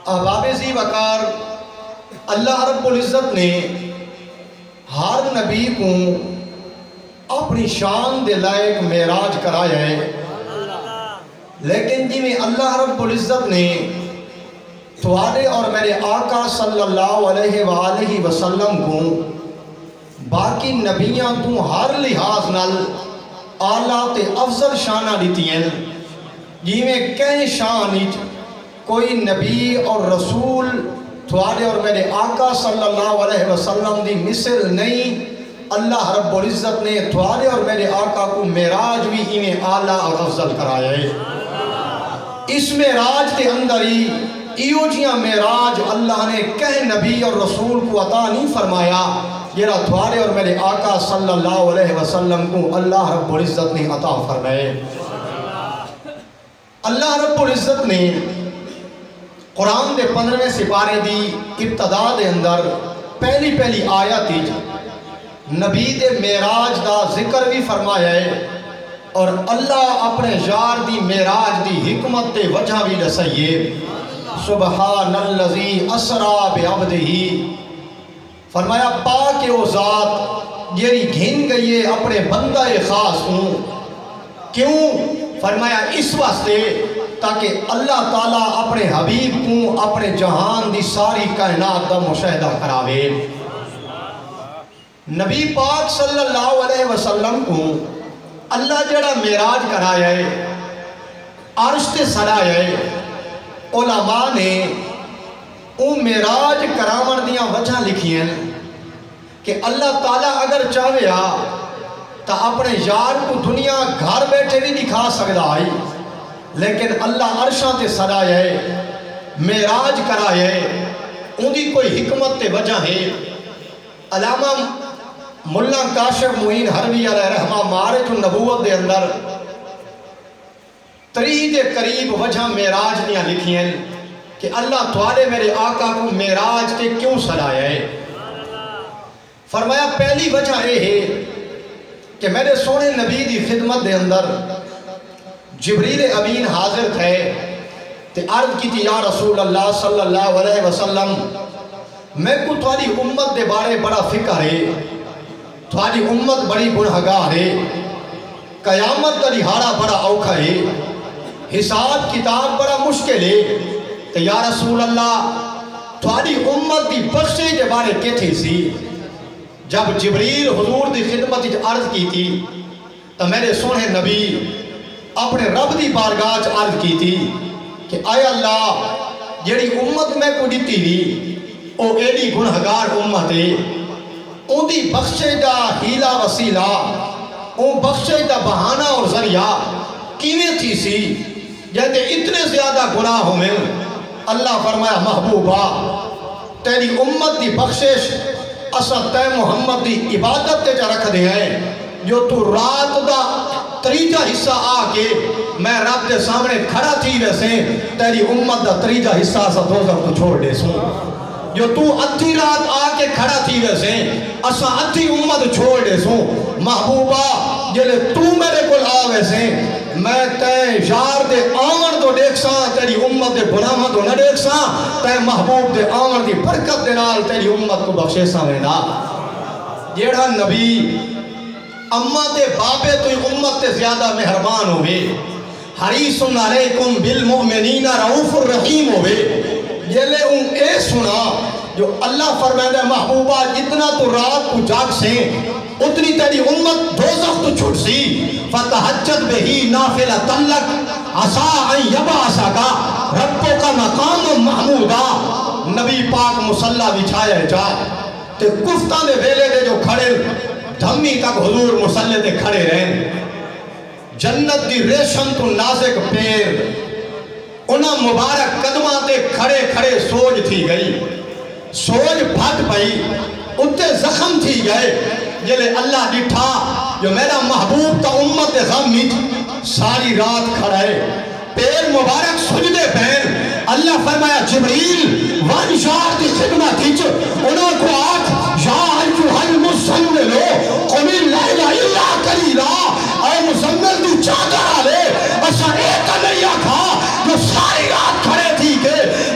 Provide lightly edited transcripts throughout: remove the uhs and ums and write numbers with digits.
احباب ذی وقار، اللہ رب العزت نے ہر نبی کو اپنی شان دے لائق معراج کرایا ہے، لیکن جی میں اللہ رب العزت نے تمہارے اور میرے آقا صلی اللہ علیہ وآلہ وسلم کو باقی نبیاں تو ہر لحاظ نال اعلیٰ تے افضل شانہ دیتی ہیں، جی میں کہیں شان کوئی نبی اور رسول تمہارے اور میرے آقا صلی اللہ علیہ وسلم دی مثل نہیں۔ اللہ رب العزت نے تمہارے اور میرے آقا کو معراج بھی انہیں اعلیٰ اور افضل کرایا ہے۔ اس معراج کے اندر ہی ایو جیاں معراج اللہ نے کہیں نبی اور رسول کو عطا نہیں فرمایا جیرا تمہارے اور میرے آقا صلی اللہ علیہ وسلم کو اللہ رب العزت نے عطا فرمائے۔ اللہ رب العزت نے قرآن دے 15ویں سپارے دی ابتدا دے اندر پہلی آیت نبی دے معراج دا ذکر بھی فرمایا ہے، اور اللہ اپنے یار دی معراج دی حکمت تے وجہ بھی دسائیے۔ سبحان الذی اسرا بعبدہ، فرمایا پاک او ذات جیری گھن گئی ہے اپنے بندہ خاص ہوں۔ کیوں؟ فرمایا اس واسطے تاکہ اللہ تعالیٰ اپنے حبیب کو اپنے جہان دی ساری کائنات دا مشاہدہ کراوے۔ نبی پاک صلی اللہ علیہ وسلم کو اللہ جڑا معراج کرایا ہے، عرش تے سرایا ہے، علماء نے او معراج کرامن دیاں وجہ لکھی ہیں کہ اللہ تعالیٰ اگر چاہے تا اپنے یار کو دنیا گھر بیٹھے بھی دکھا سکتا ہے، لیکن اللہ عرشاں تے سرایا ہے، معراج کرایا ہے، ان دی کوئی حکمت تے وجہ ہے۔ علامہ ملا کاشف معین حروی علیہ رحمہ معارج النبوت دے اندر 30 دے قریب وجہ معراج نے لکھی ہیں کہ اللہ تمہارے میرے آقا کو معراج کے کیوں سرایا ہے۔ فرمایا پہلی وجہ یہ ہے کہ میرے سونے نبی دی خدمت دے اندر جبریل امین حاضر تھے تے عرض کی تھی یا رسول اللہ صلی اللہ علیہ وسلم، میں کو تمہاری امت دے بارے بڑا فکر ہے، تمہاری امت بڑی گنہگار ہے، قیامت کا دہاڑا بڑا اوکھا ہے، حساب کتاب بڑا مشکل ہے، تے یا رسول اللہ تمہاری امت دی بخشش دے بارے کہتے سی۔ جب جبریل حضور دی خدمت عرض کی تھی تو میرے سونے نبی اپنے رب دی بارگاہ عرض کی تھی کہ اے اللہ جیڑی امت میں کو دیتی بھی او ایڈی گنہگار امت ہے، ان دی بخشش دا ہیلا وسیلہ، ان بخشش دا بہانہ اور ذریعہ کیویں تھی سی جیسے اتنے زیادہ گناہ ہوئے۔ اللہ فرمایا محبوبہ تیری امت دی بخشش اسا تے محمد دی عبادت تے جا رکھ دے ہیں، جو تو رات دا تریجہ حصہ آکے میں رب دے سامنے کھڑا تھی ویسے تیری امت دا تریجہ حصہ اسا دوزخ کو چھوڑ دے سوں۔ جو تو ادھی رات آکے کھڑا تھی ویسے اسا ادھی امت چھوڑ دے سوں۔ محبوبہ جلے تو میرے کل آ ویسے میں تے یار دے آمن دو دیکھ ساں، تیری امت دے گناہ دو نہ دیکھ ساں، تے محبوب دے آمن دی برکت دے نال تیری امت کو بخشے ساں وینا۔ جیڑا نبی اماں دے بابے تو امت تے زیادہ مہربان ہوئے، حریص علیکم بالمؤمنین رؤوف الرحیم ہوئے، جلے ان اے سنا جو اللہ فرمائے محبوبہ جتنا تو رات کو جاگ سے اتنی تیری امت دوزخ تو چھٹ سی، فتحجت بہی نافلۃ لک عسیٰ ان یبعثک ربک مقام محمودا۔ نبی پاک مصلی بچھایا جا تے کفتہ دے ویلے دے جو کھڑے دھمی تک حضور مصلی دے کھڑے رہیں، جنت دی ریشم تو نازک پیر انہاں مبارک قدمہ تے کھڑے کھڑے سوج تھی گئی، سوج پھٹ پئی اتے زخم تھی گئے، جلے اللہ ڈٹھا جو میرا محبوب تا امت غم ساری رات کھڑے پیر مبارک سجدے پہن۔ اللہ فرمایا جبریل وانشار دی خدمت انہوں کو آٹھ یا ایوہ المزملو قم اللیل الا قلیلا، اے مزمل دی چادر آلے اسا ایک نہیں آکھا جو ساری رات کھڑے تھی کہ اپنے جسم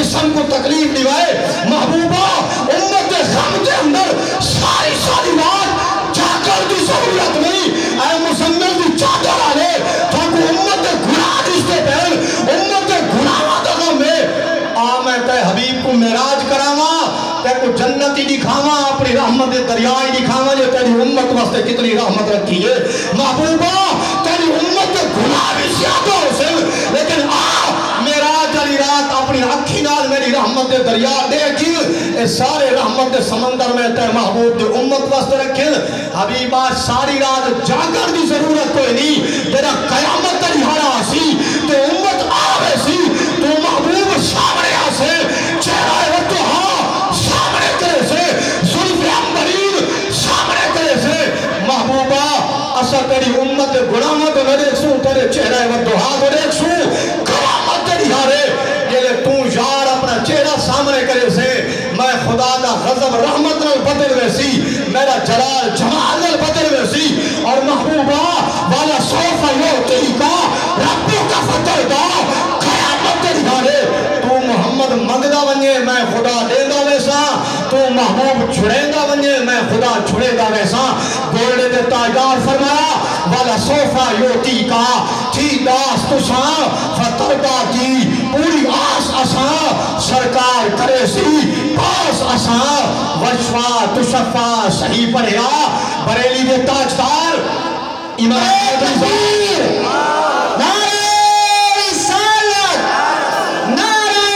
جسم کو تکلیف دیوائے محبوبہ امت غم کے اندر ساری رات چاکر دی ضرورت نہیں اے مسلمان دی چادر آلے تاکہ امت گناہ دستے پہل امت گناہ دگا میں میں تے حبیب کو معراج کراما تے کو جنتی دکھاما اپنی رحمت دریائی دکھاما جو تیری امت واسطے کتنی رحمت رکھی ہے محبوبہ تیری امت گناہ بھی زیادہ ہو سے لیکن معراج علی رات اپنی اکھی نال میری رحمت دریا دیکھی اے سارے رحمت سمندر میں تے محبوب دی امت واسطے رکھیں حبیبہ ساری رات جاگر دی ضرورت کوئی نہیں تیرا قیامت تری ہارا سی تو امت آوے سی تو محبوب سامنے آسے چہرہ وطہا سامنے کرے سے ظلف عمبرین سامنے کرے سے محبوبہ اثر تیری امت گناہت نہ دیکھ سوں تیرے چہرہ وطہا کو دیکھ سوں قیامت تری ہارے یہ لے تو یار اپنا چہرہ سامنے کرے سے میں خدا دا غضب رحمت نہ بدل ویسی میرا جلال جمال نہ بدل ویسی اور محبوبہ والا صوفہ یوتی کا ربو کا فتح دا قیامت تری ہارے تو محمد مگدہ بنجے میں خدا دیندہ ویسا تو محبوب چھڑیندہ بنجے میں خدا چھڑیندہ ویسا گولڈے دے تاجدار فرمایا والا صوفہ یوتی کا تھی داست ساں فتردہ کی پوری آس اساں سرکار کرے سی پاس اساں وشفا تشفا صحیح پڑھیا بریلی دے تاجدار امام تکبیر نعرہ رسالت نعرہ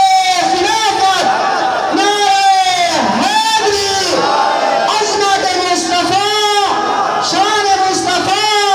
خلافت نعرہ حیدری عظمت مصطفیٰ شان مصطفیٰ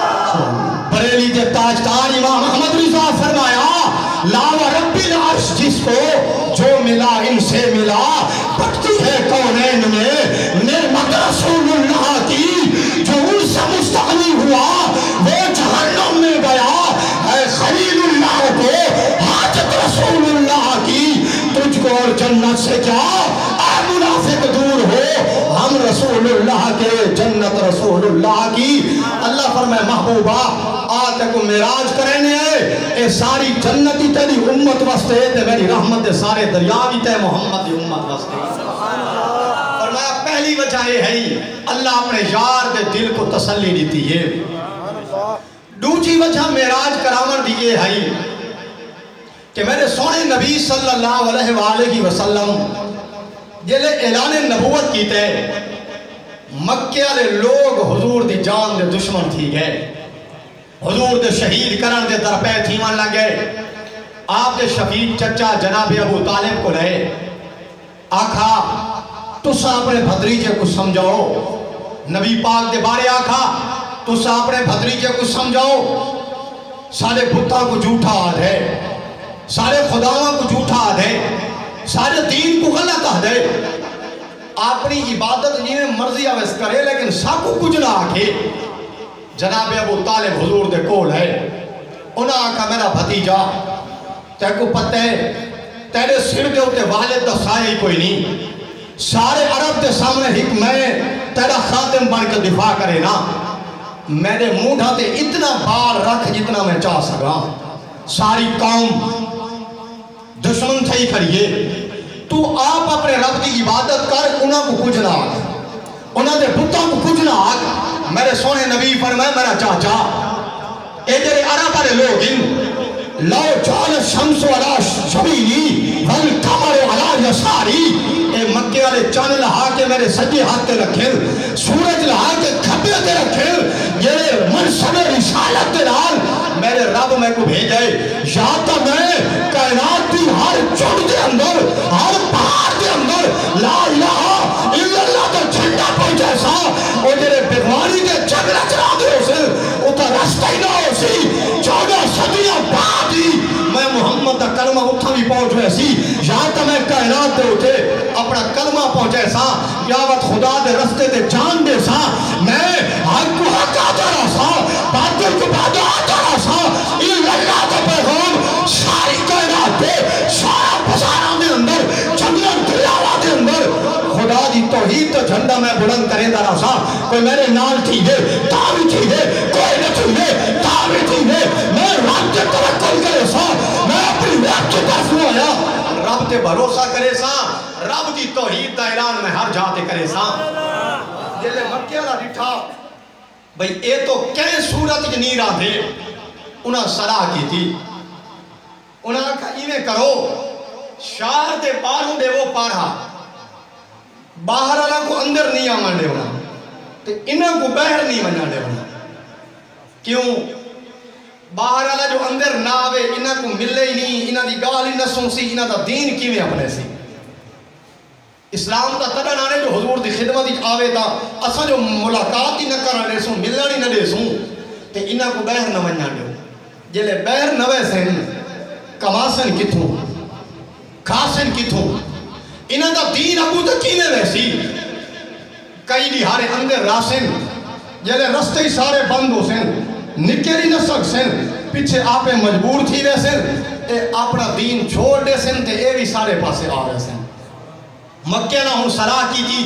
بریلی دے تاجدار امام احمد رضا فرمایا لاوہ رب العرش جس کو جو ملا ان سے ملا بکتی ہے کونین میں نعمت رسول اللہ کی جو ان سے مستغنی ہوا وہ جہنم میں گیا اے خلیل اللہ کو حاجت رسول اللہ کی تجھ کو اور جنت سے کیا اے منافق دور ہو ہم رسول اللہ کے جنت رسول اللہ کی اللہ فرمائے محبوبہ آتے کو معراج کرنے اے ساری جنتی تیری امت واسطے تے میری رحمت دے سارے دریاوی تے محمد دی امت واسطے فرمایا پہلی وجہ یہ ہے اللہ اپنے یار دے دل کو تسلی دیتی ہے دوسری وجہ معراج کراون دی یہ ہے کہ میرے سونے نبی صلی اللہ علیہ وآلہ وسلم جلے اعلان نبوت کی تے مکہ والے لوگ حضور دی جان دے دشمن تھی گئے حضور دے شہید کرن دے درپے تھیمن لگے آپ دے شفیق چچا جناب ابو طالب کو لئے آکھا تسا اپنے بھدریجے کو سمجھاؤ نبی پاک دے بارے آکھا تسا اپنے بھدریجے کو سمجھاؤ سارے بھتا کو جھوٹا آدھ ہے سارے خداواں کو جھوٹا آدھ ہے سارے دین کو غلط آدھ ہے اپنی عبادت جنہیں مرضی آویس کرے لیکن ساکو کچھ نہ آکھے جناب ابو طالب حضور دے کول ہے انہاں آکھا میرا بھتیجا تے کو پتہ ہے تیرے سر دے ہوتے والد دا سائے ہی کوئی نہیں سارے عرب دے سامنے ہک میں تیرا خاتم بن کے دفاع کرے نا میں نے مونڈھا تے اتنا بار رکھ جتنا میں چاہ سکا ساری قوم دشمن تھا ہی کریے تو آپ اپنے رب دی عبادت کر انہاں کو کچھ نہ آگ انہاں دے بتوں کو کچھ نہ آگ میرے سونے نبی فرمائے میرا چاچا اے جرے عرب والے لوگ ان لو جال شمس والا شبیلی والقمر علی یساری اے مکے والے چاند لہا کے میرے سجے ہاتھ تے رکھیں سورج لہا کے کھپے تے رکھیں یہ منصب رسالت دے نال میرے رب میں کو بھیجے یا تا میں کائنات دی ہر چوٹ دے اندر ہر پہاڑ دے اندر لا الہ الا اللہ کا جھنڈا پہنچے سا اور جرے بیماری کے جھگڑا چلا دے اسے اتا رستہ ہی نہ ہو سی 14 صدیاں بعد ہی میں محمد دا کلمہ اتھا بھی پہنچ ہوئے سی یا تا میں کائنات دے اٹھے اپنا کلمہ پہنچے سا یا وقت خدا دے رستے دے جان دے سا میں حق کو حق آتا رہا سا باطل کو باطل آتا رہا سا اللہ کا پیغام ساری کائنات دے سارا بزارہ دے اندر جنگل دریاوہ دے اندر خدا دی توحید تو جھنڈا میں بلند کریں دا رہا سا کوئی میرے نال تھی ہے تابی تھی ہے کوئی نہ تھی ہے تابی تھی ہے میں رب کے توقل کرے سا میں اپنی رب کے طرف ہوں آیا تے بھروسہ کرے سا رب دی توحید دا اعلان میں ہر جاتے کرے سا جلے مکے والا ڈٹھا بھئی اے تو کہیں صورت نہیں رہا دے انہاں صلاح کی تھی انہاں کہا ایویں کرو شہر دے باہروں دے وہ پارا باہر والا کو اندر نہیں آمان دے ہونا تے انہاں کو باہر نہیں منع دے ہونا کیوں باہر والا جو اندر نہ آوے انہاں کو ملے ہی نہیں انہاں دی گال ہی نہ سنسی انہاں دا دین کیویں اپنے سی اسلام دا تڑن آنے جو حضور دی خدمت ہی آوے تا اسا جو ملاقات ہی نہ کرنے سوں ملنا ہی نہ دے سوں تے انہاں کو باہر نہ منع دے جلے باہر نہ ویسن کماسن کتھوں کھاسن کتھوں انہاں دا دین ابو تکینے ویسی کئی دی ہارے اندر راسن جلے رستے ہی سارے بند ہو سن نکری نہ سک سن پیچھے آپے مجبور تھی ویسن اے اپنا دین چھوڑ دے سن تے اے بھی سارے پاسے آ رہے سن مکہ نہ ہوں صلاح کی تھی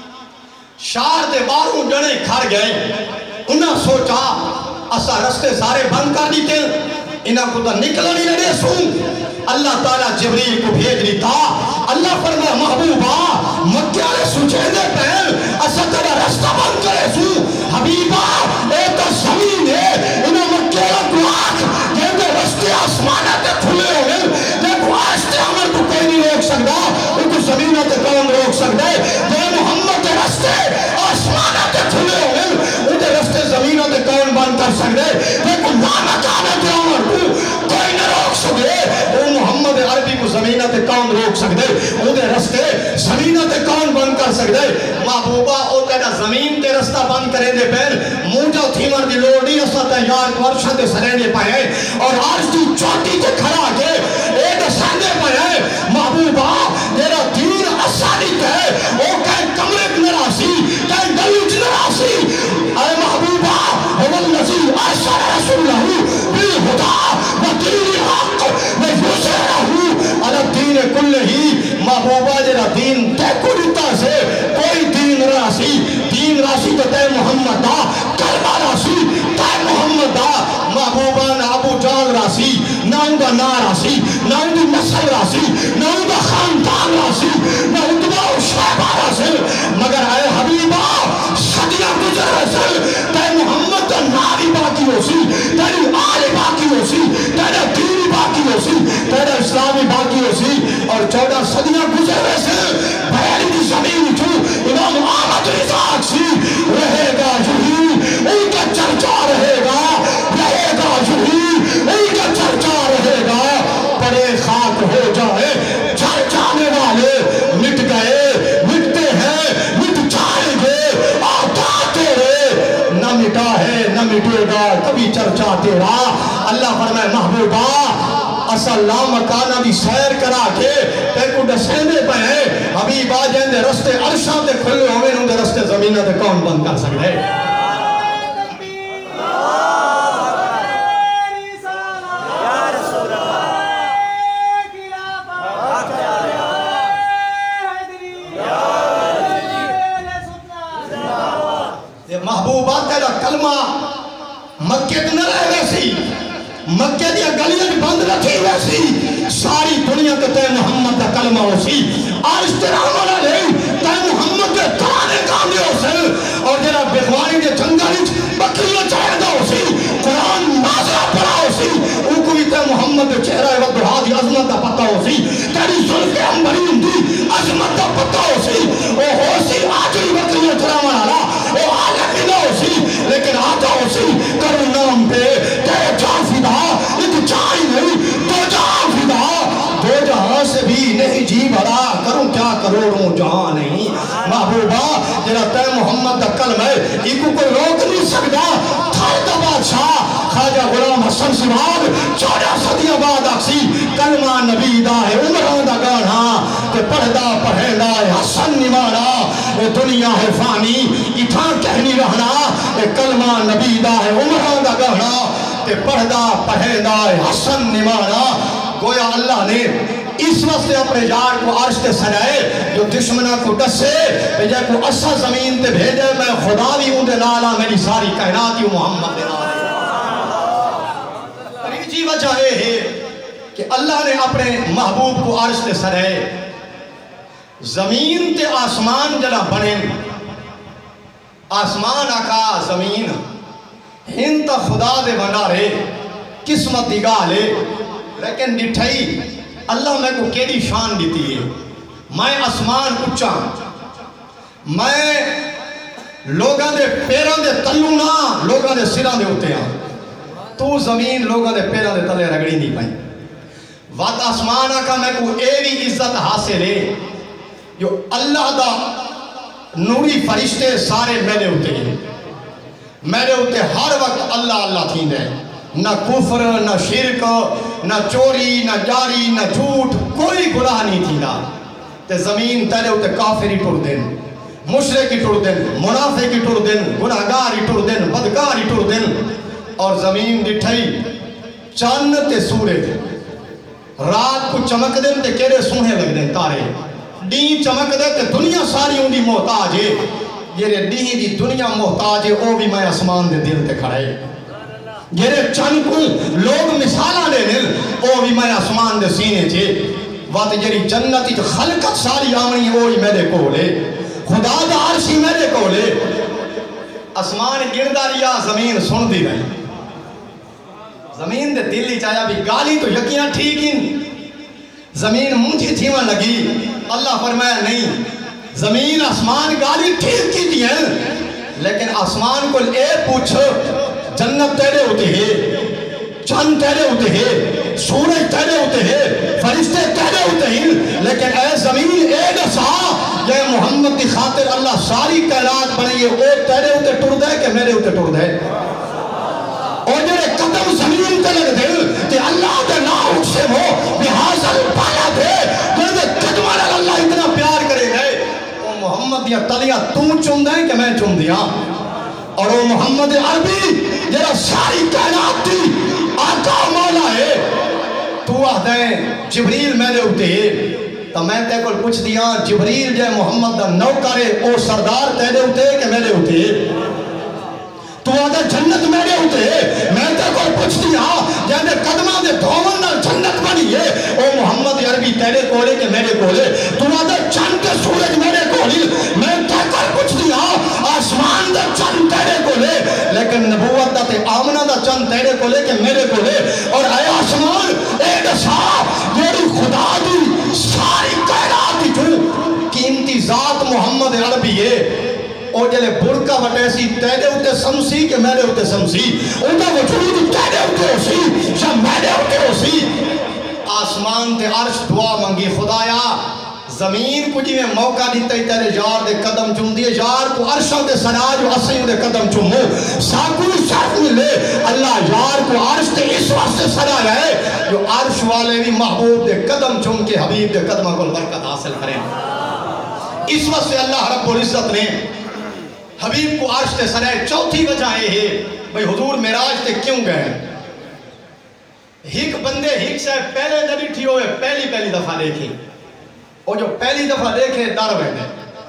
شہر دے باروں جنے کھر گئے انہاں سوچا اسا رستے سارے بند کر دیتے انہاں کو تو نکلا نہیں لڑے سوں اللہ تعالیٰ جبریل کو بھیج دیتا اللہ فرمائے محبوبہ مکہ والے سوچے دے پہل اسا تیرا رستہ بند کرے سوں حبیبہ اے تو زمین ہے انہاں مکہ والے کو آنکھ جیسے رستے آسمانہ تے کھلے ہوئے دیکھو آستے عمر کو کوئی نہیں روک سکتا ان کو زمینہ تے کون روک سکتا ہے جے محمد کے رستے آسمانہ تے کھلے ہوئے ان کے رستے زمینہ تے کون بند کر سکتا ہے دیکھو لانا کانے تے عمر کو کوئی نہ روک سکتے وہ محمد عربی کو زمینہ تے کون روک سکتے ان کے رستے زمینہ تے کون بند کر سکتے محبوبہ او تیرا زمین تے رستہ بند کریں دے پہل موجہ تھیمر دی لوڑی اسا تیار ورشہ تے سرینے پائے اور آج دی چوٹی تے کھڑا کے ایک سندے پائے محبوبہ تیرا دین آسانی ہے وہ کہیں کمرک نراسی کہیں دلوچ نراسی اے محبوبہ والذی ارسل رسولہ بالہدی ودین الحق لیظہرہ علی الدین کلہ محبوبہ جرا دین تے کلتا سے کوئی دین راسی تو تے محمد دا کلمہ راسی تے محمد دا محبوبہ نہ ابو جال راسی نہ ان کا نا راسی نہ ان کی نسل راسی نہ ان کا خاندان راسی نہ اتباع و شعبہ راسی مگر اے حبیبہ صدیہ گزر رسل تے محمد دا ناوی باقی ہو سی تیری آل باقی ہو سی تیرا دین باقی ہو سی تیرا اسلامی باقی ہو سی اور 14 صدیہ گزر رسل بھیلی کی زمین تو امام آمد رضاق سی رہے گا جہی ان کا چرچا رہے گا جہی ان کا چرچا رہے گا پڑے خاک ہو جائے جل جانے والے مٹ گئے مٹتے ہیں مٹ جائیں گے آتا تیرے نہ مٹا ہے نہ مٹے گا کبھی چرچا تیرا اللہ فرمائے محبوبہ اصل لا مکانہ دی سیر کرا کے تے کو ڈسیندے پہ ہیں حبیبہ جن دے رستے عرشاں تے کھلے ہوئے ان دے رستے زمینہ تے کون بند کر سکتے ہیں محبوبہ تیرا کلمہ مکہ نہ رہ ویسی مکہ دیا گلیاں بند نہ تھی ویسی ساری دنیا کے تے محمد کا کلمہ ہو سی آج تیرا عملہ لے تے محمد کے ترانے کاملے ہو سی اور جنہ بغوانی کے جنگل بکریوں چاہدہ ہو سی قرآن نازلہ پڑھا ہو سی ان کو بھی تے محمد کے چہرہ وقت بہادی عظمت کا پتہ ہو سی تیری ظلف انبرین دی عظمت کا پتہ ہو سی وہ ہو سی آجری بکریوں چرامان آلا وہ عالمی نہ ہو سی لیکن آتا ہو سی کرو نام پہ تیرے جان فدا ایک جان نہیں دو جان فدا دو جہاں سے بھی نہیں جی بھرا کروں کیا کروڑوں جہاں نہیں محبوبہ جنہ تے محمد کا کلمہ ہے ایک کو کوئی روک نہیں سکتا تھائدہ بادشاہ خواجہ غلام حسن سماد 14 صدیہ بعد اکسی کلمہ نبی دا ہے عمران دا گانا کہ پڑھدا پڑھیندہ ہے حسن نمانا دنیا ہے فانی اتھا کہنی رہنا کلمہ نبی دا ہے عمران دا گانا کہ پڑھدا پڑھیندہ ہے حسن نمانا گویا اللہ نے اس وقت سے اپنے یار کو عرش تے سجائے جو دشمنہ کو ڈسے جائے کو اسا زمین تے بھیجے میں خدا بھی اندے لالا میری ساری کائناتی محمد دے لالا تریجی وجہ ہے کہ اللہ نے اپنے محبوب کو عرش تے سرائے زمین تے آسمان جنا بنے آسمان آکا زمین ہن تا خدا دے بنا رہے قسمت دی گالے لیکن ڈٹھائی اللہ میں کو کیڑی شان دیتی ہے میں آسمان اچھا میں لوگاں دے پیران دے تلو نہ لوگاں دے سران دے ہوتے ہیں تو زمین لوگاں دے پیران دے تلے رگڑی نہیں پائیں وقت آسمان آکا میں کو ایوی عزت حاصل ہے جو اللہ دا نوری فرشتے سارے میرے ہوتے ہیں میرے ہوتے ہر وقت اللہ اللہ تھی دے نہ کفر نہ شرک نہ چوری نہ جاری نہ جھوٹ کوئی گناہ نہیں تھی نا تے زمین تیرے ہوتے کافری ٹوڑ دن مشرکی ٹوڑ دن منافقی ٹوڑ دن گناہگاری ٹوڑ دن بدکاری ٹوڑ دن اور زمین ڈٹھائی چاند تے سورج رات کو چمک دن تے کیڑے سونے لگ دن تارے ڈین چمک دے تے دنیا ساری ہوں دی محتاج ہے یہ ڈین دی دنیا محتاج ہے وہ بھی میں آسمان دے دل تے کھڑے یہ چند کو لوگ مثالہ دے دل وہ بھی میں آسمان دے سینے چھے وقت جری جنتی جو خلقت ساری آمنی ہے وہی میرے کولے خدا دا عرشی میرے کولے آسمان گردہ ریا زمین سن دی رہی زمین دے دلی چاہیا بھی گالی تو یقیناں ٹھیک ہی زمین مجھے تھیوان لگی اللہ فرمایا نہیں زمین آسمان گالی ٹھیک کی دی ہیں لیکن آسمان کو اے پوچھو جنت تیرے ہوتے ہیں چند تیرے ہوتے ہیں سورج تیرے ہوتے ہیں فرشتے تیرے ہوتے ہیں لیکن اے زمین اے نسا یہ محمد کی خاطر اللہ ساری کائنات بنی ہے وہ تیرے ہوتے ٹوڑ دے کہ میرے ہوتے ٹوڑ دے اور جنہیں قدم زمین تے لگ دل کہ اللہ دے نا اٹھ سے ہو بحاظر پایا دے جنہیں قدمہ اللہ اتنا پیار کرے گئے وہ محمد یا تلیہ تو چن دیں کہ میں چن دیا اور وہ محمد عربی جنہیں ساری کائنات تھی آقا مولا ہے تو آدھیں جبریل میرے ہوتے ہیں تو میں تے کو پوچھ دیا جبریل جے محمد دا نوکرے او سردار تیرے ہوتے کہ میرے ہوتے ہیں تو آدھے جنت میرے ہوتے ہیں میں تے کو پوچھ دیا جہاں قدمہ دے دھومن نہ جنت بنی ہے او محمد عربی تیرے کولے کہ میرے کولے تو آدھے چند کے سورج میرے کولے میں تے کو پوچھ دیا آسمان دا چند تیرے کولے لیکن نبوت دا تے آمنہ دا چند تیرے کولے کہ میرے کولے اور اے آسمان اے دسا میری خدا دی ساری کائنات دی جو قیمتی ذات محمد عربی ہے اور جلے برکہ وٹیسی تیرے ہوتے سمسی کہ میرے ہوتے سمسی ان کا وجود تیرے ہوتے ہو سی یا میرے ہوتے ہو سی آسمان تے عرش دعا منگی خدایا زمین کو جی میں موقع دیتا ہی تیرے یار دے قدم چم دیئے یار کو عرشوں دے سراج و عصیوں دے قدم چمو ساکوی شرف میں لے اللہ یار کو عرش تے اس وقت سے سرا رہے جو عرش والے بھی محبوب دے قدم چم کے حبیب دے قدمہ کو برکت حاصل کریں اس وقت سے اللہ رب العزت نے حبیب کو عرش تے سرائے چوتھی وجہ ہے بھئی حضور معراج تے کیوں گئے ہیک بندے ہیک سے پہلے جبھی تھی ہوئے پہلی دفعہ دیکھی اور جو پہلی دفعہ دیکھے ڈر بیٹھے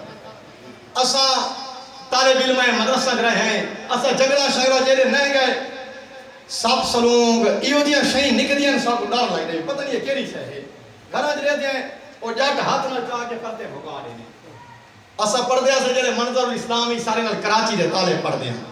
اسا طالب علم مدرسہ رہے ہیں اسا جگڑا شگڑا جیرے نہیں گئے سب سلونگ ایو دیاں شہی نکدیاں سب ڈر لگ رہے پتہ نہیں ہے کیری سے ہے گھراج رہ دیاں اور جا کے ہاتھ نہ چاہ کے پردے بھگا رہے ہیں اسا پردے سے جیرے منظر اسلامی سارے نال کراچی دے تالے پردے ہیں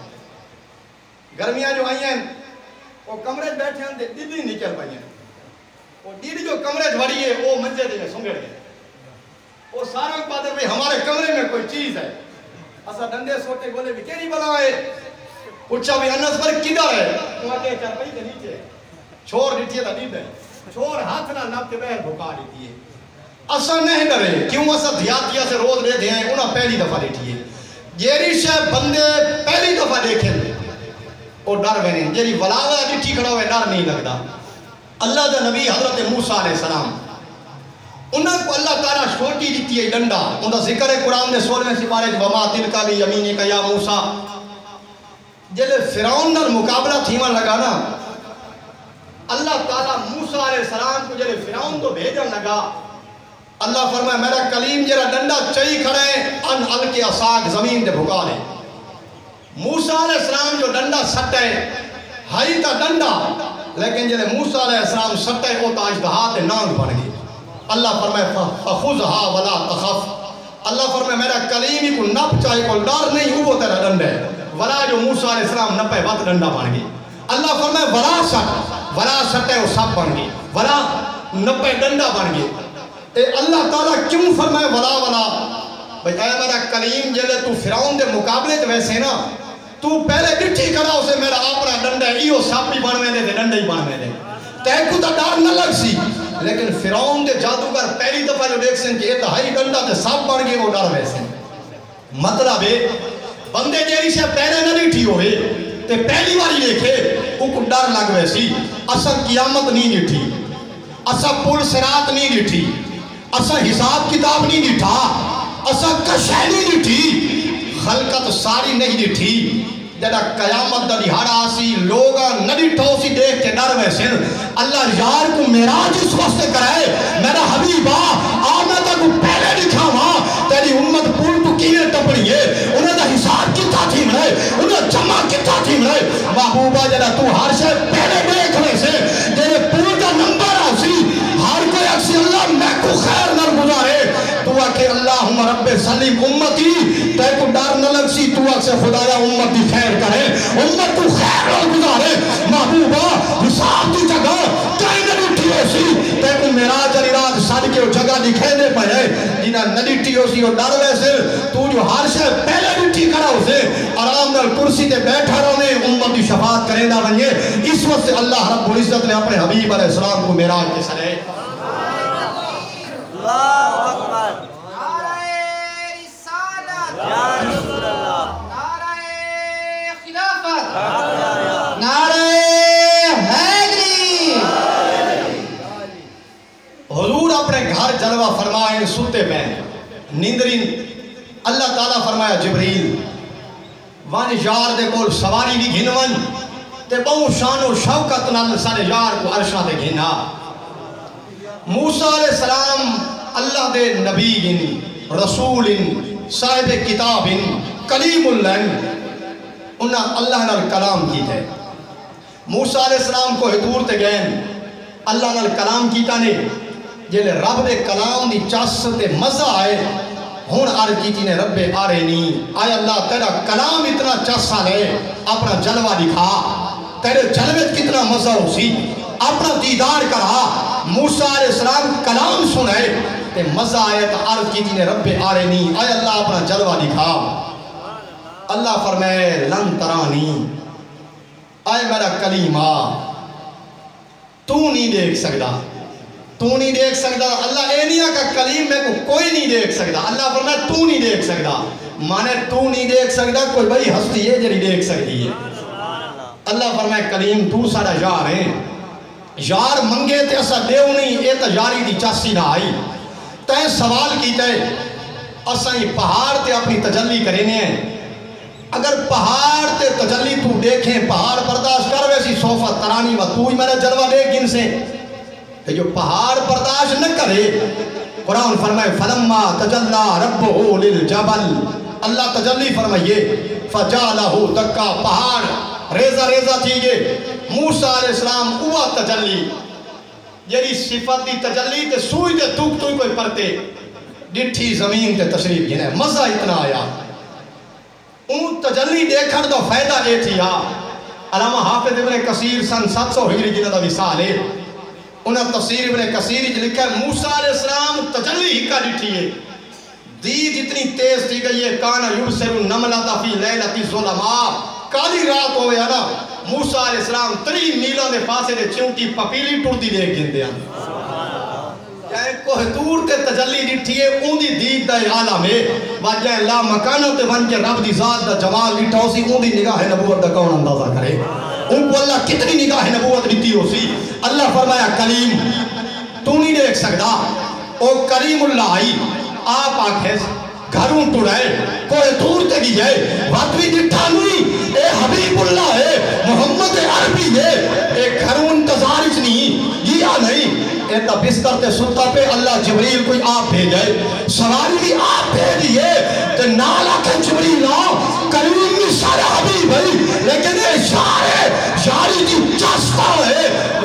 گرمیاں جو آئی ہیں وہ کمرے بیٹھے ہیں دیدی نکل پائی ہیں وہ دیدی جو کمرے وڑی ہے وہ منجے دے میں سنگڑ گئے وہ سارے پادر بھی ہمارے کمرے میں کوئی چیز ہے اسا ڈنڈے سوٹے بولے بھی کیری بلا ہے پوچھا بھی انس پر کدھر ہے وہ آتے چار پہی کے نیچے چھوڑ دیتی ہے تا دید ہے چھوڑ ہاتھ نہ نب کے بہر بھکا دیتی ہے اسا نہیں ڈرے کیوں اسا دھیاتیا سے روز رہے دھیائیں انہا پہلی دفعہ دیتی ہے جیری شاہ بندے پہلی دفعہ دیکھیں اور ڈر بنے جیری ولاغہ دیتی کھڑا ہوئے ڈر نہیں لگتا اللہ دا نبی حضرت موسیٰ علیہ السلام انہاں کو اللہ تعالیٰ شوٹی دیتی ہے ڈنڈا انہاں ذکر قرآن دے 16ویں سپارے وما تلکا لی یمینی کا یا موسیٰ جلے فرعون نال مقابلہ تھیما لگا نا اللہ تعالیٰ موسیٰ علیہ السلام کو جلے فرعون تو بھیجن لگا اللہ فرمائے میرا کلیم جرا ڈنڈا چاہی کھڑے ان کے اساق زمین دے بھگا لے موسیٰ علیہ السلام جو ڈنڈا سٹے ہائی تا ڈنڈا لیکن جلے موسیٰ علیہ السلام سٹے او تاج دہات نانگ بن گئی. اللہ فرمائے فَخُذْهَا وَلَا تَخَفْ. اللہ فرمائے میرا کلیم ہی کو نپ چاہے کو ڈر نہیں وہ تیرا ڈنڈ ہے. ولا جو موسیٰ علیہ السلام نپے بات ڈنڈا بن گئی. اللہ فرمائے ولا سٹے وہ سب بن گئی. ولا نپے ڈنڈا بن گئی. اے اللہ تعالیٰ کیوں فرمائے ولا بھئی اے میرا کلیم جلے تو فرعون دے مقابلے تے ویسے نا تو پہلے ڈٹھی کرا اسے میرا اپنا ڈنڈا ہے ایو سب بھی بن میں دے ڈنڈا ہی بن میں دے تے کو تا ڈر نہ لگ سی. لیکن فرعون دے جادوگر پہلی دفعہ جو دیکھ سن کہ اتہائی ڈنڈا تے سب بن گئے وہ ڈر ویسے. مطلب ہے بندے جیری سے پہلے نہ ڈٹھی ہوئے تے پہلی باری دیکھے وہ کو ڈر لگ ویسی. اسا قیامت نہیں ڈٹھی, اسا پل صراط نہیں ڈٹھی, اسا حساب کتاب نہیں ڈٹھا, اسا کشے نہیں ڈٹھی, خلقت ساری نہیں ڈٹھی. جڑا قیامت دا دہاڑا آسی لوگا نہ ڈٹھو سی دیکھ کے ڈر ویسے. اللہ یار کو معراج اس واسطے کرائے میرا حبیبا آمد کو پہلے دکھاواں تیری امت پول تو کینے ٹپڑی ہے, انہیں دا حساب کتا تھی مرے, انہیں جمع کتا تھی مرے. محبوبہ جڑا تو ہر شے پہلے دیکھ ویسے تیرے پول دا نمبر آسی ہر کوئی اکسی اللہ میں کو خیر نہ گزارے. تو کہ اللہم رب سلیم امتی تے کو ڈر نہ لگ سی. تو سے خدایا امت دی خیر کرے, امت تو خیر نہ گزارے. محبوبہ حساب دی جگہ کہیں نہ ڈٹھی ہو سی تے کو معراج علی رات سڑ کے وہ جگہ دکھے دے پائے جنہ نہ ڈٹھی ہو سی وہ ڈر ویسے. تو جو ہر شے پہلے ڈٹھی کرا اسے آرام نال کرسی تے بیٹھا رہنے امت دی شفاعت کرے نہ بنیے. اس وقت سے اللہ رب العزت نے اپنے حبیب علیہ السلام کو معراج کے سرے اللہ اکبر. نعرہ رسالت, نعرہ خلافت, نعرہ حیدری. حضور اپنے گھر جلوہ فرمائے سوتے میں نیندرین. اللہ تعالیٰ فرمایا جبریل وان یار دے کول سواری بھی گھنون تے بہو شان و شوکت نال سارے یار کو عرشاں دے گھنا. موسیٰ علیہ السلام اللہ دے نبی گن رسول صاحب کتاب کلیم اللہ انہاں اللہ نال کلام کیتا ہے. موسیٰ علیہ السلام کو حضور تے گئے اللہ نال کلام کیتا نے جلے رب دے کلام دی چس تے مزہ آئے ہون عرض کیتی نے رب آرینی آئے اللہ تیرا کلام اتنا چسا لے اپنا جلوہ دکھا, تیرے جلوے کتنا مزہ ہو سی, اپنا دیدار کرا. موسیٰ علیہ السلام کلام سنے تے مزہ آئے تو عرض کیتی نے رب آرینی آئے اللہ اپنا جلوہ دکھا. اللہ فرمائے لن ترانی آئے میرا کلیمہ تو نہیں دیکھ سکتا, تو نہیں دیکھ سکتا. اللہ اینیا کا کلیم میں کو کوئی نہیں دیکھ سکتا. اللہ فرمائے تو نہیں دیکھ سکتا مانے تو نہیں دیکھ سکتا کوئی بڑی ہستی ہے جری دیکھ سکتی ہے. اللہ فرمائے کلیم تو سارا یار ہے, یار منگے تے اسا دیو نہیں اے تا یاری دی چاسی نہ آئی. تین سوال کیتا ہے اسا یہ پہاڑ تے اپنی تجلی کرینے ہیں, اگر پہاڑ تے تجلی تو دیکھیں پہاڑ برداشت کر ویسی صوفہ ترانی و تو ہی میرا جلوہ دیکھ گن سے. جو پہاڑ برداشت نہ کرے قرآن فرمائے فلما تجلی ربہ للجبل, اللہ تجلی فرمائیے فجالہو دکا پہاڑ ریزہ ریزہ تھیگے. موسیٰ علیہ السلام ہوا تجلی یری صفت دی تجلی تے سوئی تے توک توئی کوئی پرتے ڈٹھی زمین تے تشریف گھنے. مزہ اتنا آیا ان تجلی دیکھن دا فائدہ اے تھیا. علامہ حافظ ابن کثیر سن 700 ہجری جنہ دا وصال ہے انہاں تفسیر ابن کثیر جو لکھا ہے موسیٰ علیہ السلام تجلی ہی کا ڈٹھی ہے. دید اتنی تیز تھی گئی ہے کانا یبصر النملۃ فی لیلۃ الظلماء, کالی رات ہوئے ہے نا موسیٰ علیہ السلام 3 میلوں دے پاسے دے چونٹی پپیلی ٹوٹی دیکھ گندے ہیں. یعنی کوہ دور تے تجلی ڈٹھی ہے اون دی دید دا عالم ہے واجہ لا مکانوں تے ون کے رب دی ذات دا جمال ڈٹھا ہو سی اون دی نگاہ نبوت دا کون اندازہ کرے, ان کو اللہ کتنی نگاہ نبوت ڈٹھی ہو سی. اللہ فرمایا کلیم تو نہیں دیکھ سکتا او کلیم اللہ آئی آپ آکھیں گھروں ٹوڑائے کوئی دور تے گی جائے واتوی ڈٹھا نہیں اے حبیب اللہ ہے محمد عربی ہے اے گھروں انتظارش نہیں یہ نہیں اے تا بستر تے ستا پہ اللہ جبریل کوئی آپ بھیجائے سواری بھی آپ بھیجئے تے نالا کے جبریل آؤ کلیم میں سارا حبیب ہے لیکن اے شار ہے شاری دی چستا ہے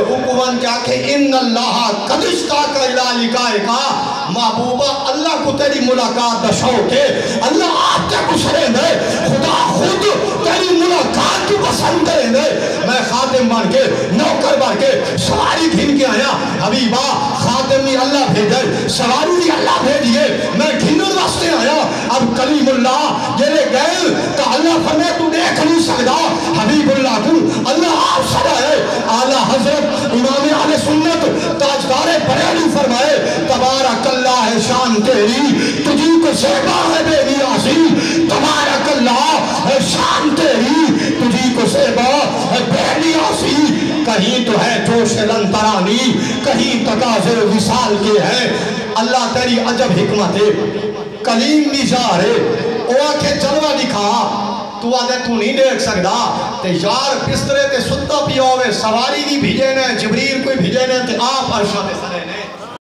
اللہ قد اشتاق الی لقائک محبوبہ اللہ کو تیری ملاقات دا شوق ہے اللہ آپ کے گسرے دے خدا خود تیری ملاقات کو پسند کریں دے میں خادم بن کے نوکر بن کے سواری گھن کے آیا حبیبہ خادم بھی اللہ بھیجے سواری بھی اللہ بھیجیے میں گھنن واسطے آیا اب کلیم اللہ جلے گئے تو اللہ فرمائے تو دیکھ نہیں سکتا حبیب اللہ کو اللہ آپ سدا ہے اعلیٰ حضرت امام اہل سنت تاجدار بریلی فرمائے تبارک اللہ ہے شان تیری تجھی کو سیبا ہے بے نیازی تبارک اللہ ہے شان تیری تجھی کو سیبا ہے بے نیازی کہیں تو ہے جوش لنترانی کہیں تقاضے وصال کے ہیں اللہ تیری عجب حکمت ہے کلیم بھی جا رہے وہ آنکھیں جلوہ دکھا تو آدھے تو نہیں دیکھ سکتا تے یار بسترے تے ستا پیا ہوئے سواری بھی بھیجے نے جبریل کوئی بھیجے نے تے آپ عرشہ تے سرے نے